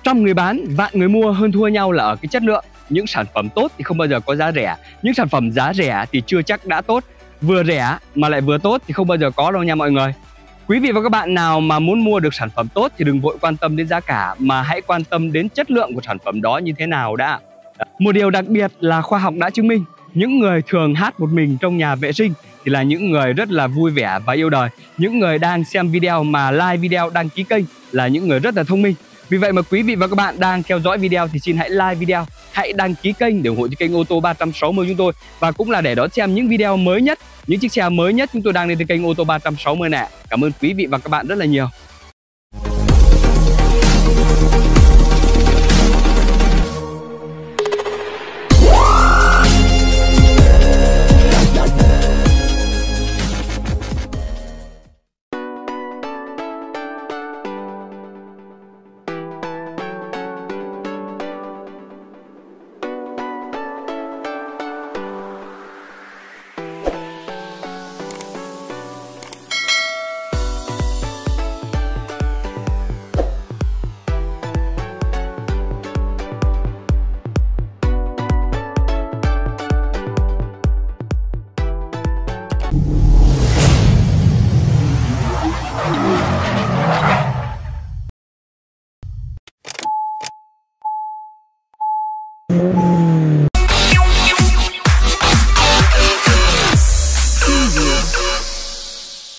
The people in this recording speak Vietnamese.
100 người bán, vạn người mua, hơn thua nhau là ở cái chất lượng. Những sản phẩm tốt thì không bao giờ có giá rẻ. Những sản phẩm giá rẻ thì chưa chắc đã tốt. Vừa rẻ mà lại vừa tốt thì không bao giờ có đâu nha mọi người. Quý vị và các bạn nào mà muốn mua được sản phẩm tốt thì đừng vội quan tâm đến giá cả, mà hãy quan tâm đến chất lượng của sản phẩm đó như thế nào đã. Một điều đặc biệt là khoa học đã chứng minh, những người thường hát một mình trong nhà vệ sinh thì là những người rất là vui vẻ và yêu đời. Những người đang xem video mà like video, đăng ký kênh là những người rất là thông minh. Vì vậy mà quý vị và các bạn đang theo dõi video thì xin hãy like video, hãy đăng ký kênh để ủng hộ cho kênh ô tô 360 chúng tôi, và cũng là để đón xem những video mới nhất, những chiếc xe mới nhất chúng tôi đang lên trên kênh ô tô 360 này. Cảm ơn quý vị và các bạn rất là nhiều.